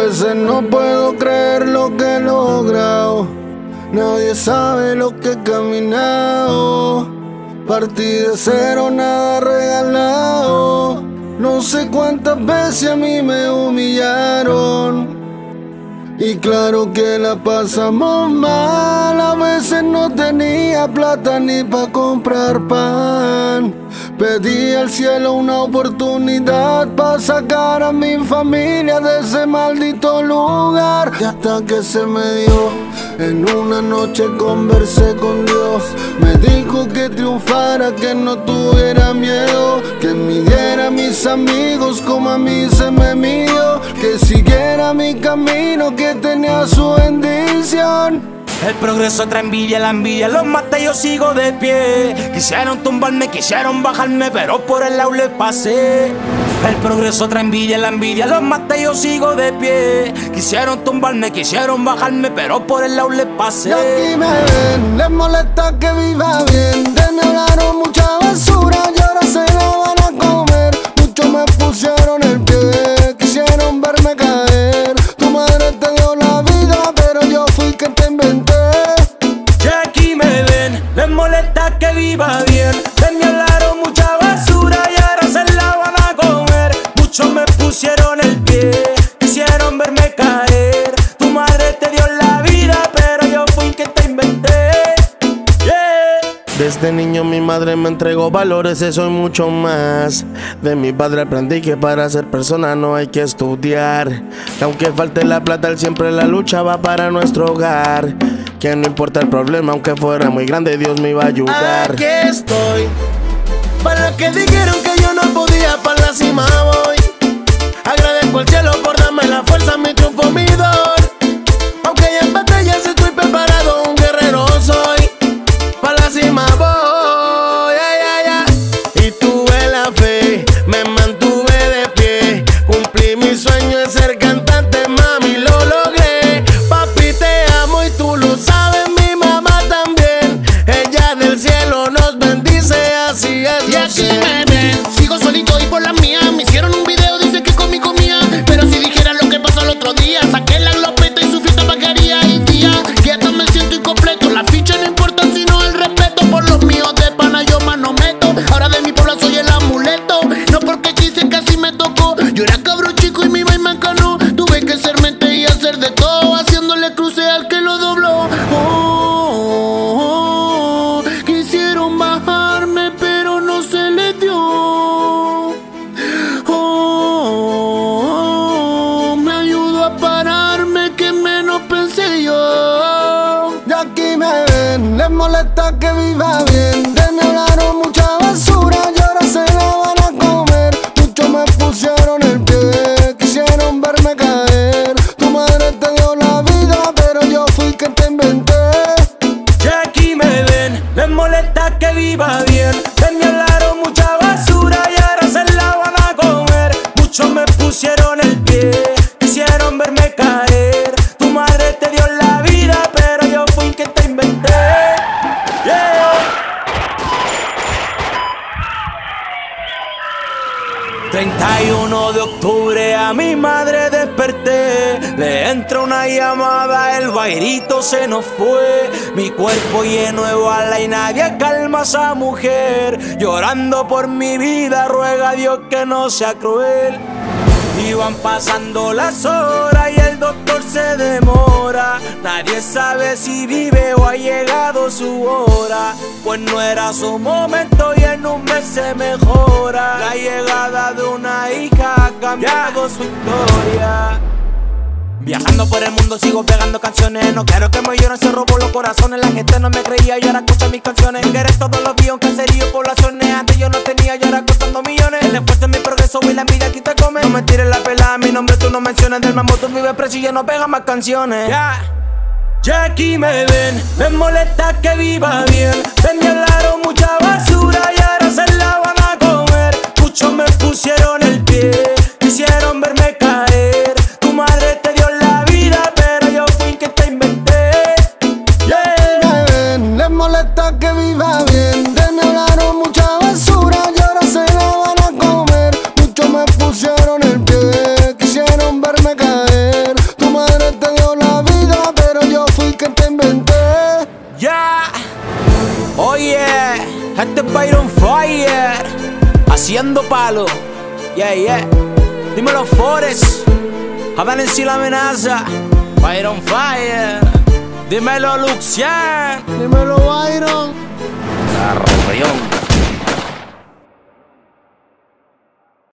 veces no puedo creer lo que he logrado. Nadie sabe lo que he caminado. Partí de cero, nada regalado. No sé cuántas veces a mí me humillaron. Y claro que la pasamos mal. A veces no tenía plata ni pa' comprar pan. Pedí al cielo una oportunidad pa' sacar a mi familia de ese maldito lugar. Y hasta que se me dio, en una noche conversé con Dios. Me dijo que triunfara, que no tuviera miedo, que midiera a mis amigos como a mí se me midió, que siguiera mi camino, que tenía su bendición. El progreso trae envidia, la envidia los mata y yo sigo de pie. Quisieron tumbarme, quisieron bajarme, pero por el lado les pasé. El progreso trae envidia, la envidia los mata y yo sigo de pie. Quisieron tumbarme, quisieron bajarme, pero por el lado les pasé. Y aquí me ven, les molesta que viva bien. De mí hablaron mucha basura y ahora se la van a comer. Muchos me pusieron el pie, quisieron verme caer. Tu madre te dio la vida, pero yo fui quien te inventé. Y aquí me ven, les molesta que viva bien. De mí hablaron mucha basura y ahora se la van a comer. Muchos me pusieron el pie, quisieron verme caer. Tu madre te dio la vida, pero yo fui quien te inventé. Desde niño mi madre me entregó valores, eso y mucho más. De mi padre aprendí que para ser persona no hay que estudiar, que aunque falte la plata, él siempre la lucha va para nuestro hogar. Que no importa el problema, aunque fuera muy grande, Dios me iba a ayudar. Aquí estoy, para los que dijeron que yo no podía, para la cima voy. Agradezco al cielo por darme la fuerza, mi triunfo, mi dolor. Aunque ya en batallas estoy preparado, un guerrero soy. Para la cima voy, ay, ay, ay. Y tuve la fe, me mantuve de pie. Cumplí mi sueño de ser cantante, mami, lo logré. Papi, te amo y tú lo sabes, mi mamá también. Ella del cielo nos bendice, así es. Y aquí me ven, sigo solito y por la mía. Me hicieron un video, dice que comí comía. Pero si dijera lo que pasó el otro día, saqué la glopeta y su fiesta vaquería. Y día, que hasta me siento incompleto. La ficha no importa sino el respeto. Por los míos de pana yo más no meto. Ahora de mi pueblo soy el amuleto. No porque quise, casi me tocó. Yo era cabrón chico y mi maíz me encanó. Tuve que ser mente y hacer de todo, haciéndole cruce al que lo dobló. Quisieron bajarme pero no se les dio. Me ayudó a pararme que menos pensé yo. Y aquí me ven, les molesta que viva bien. De mí hablaron mucha basura y ahora se la van a comer. Muchos me pusieron el pie, quisieron verme caer. Tu madre te dio la vida, pero yo fui quien te inventé. Y aquí me ven, les molesta que viva bien. De mí hablaron mucha basura y ahora se la van a comer. Muchos me pusieron el pie, quisieron verme caer. Tu madre te dio la vida, pero yo fui quien te inventé. 31 de octubre a mi madre desperté. Le entra una llamada, el bairito se nos fue. Mi cuerpo lleno de bala y nadie calma a esa mujer. Llorando por mi vida, ruega a Dios que no sea cruel. Iban pasando las horas y el doctor se demora. Nadie sabe si vive o ha llegado su hora. Pues no era su momento y en un mes se mejora. La llegada de una hija ha cambiado su historia. Viajando por el mundo sigo pegando canciones. No quiero que me lloren, se robó los corazones. La gente no me creía y ahora escucha mis canciones. Quieres todos los billones, caseríos, poblaciones. Antes yo no tenía y ahora costando millones. El esfuerzo es mi progreso y la envidia aquí te come. No me tires la pelada, mi nombre tú no menciones. Del mambo tú vives preso y ya no pegas más canciones. Ya aquí me ven, les molesta que viva bien. De mí hablaron mucha basura y ahora se la van a comer. Muchos me pusieron el pie, quisieron verme caer. Tu madre te dio la vida, pero yo fui quien te inventé. Me ven, les molesta que viva bien. De mí hablaron mucha basura y ahora se la van a comer. Muchos me pusieron el pie, quisieron verme caer. yeah. Este es Byron Fire, haciendo palo. Yeah, yeah. Dímelo, Forest. Avalenci la amenaza. Byron Fire. Dímelo, Luxian. Dímelo, Byron. La rebelión.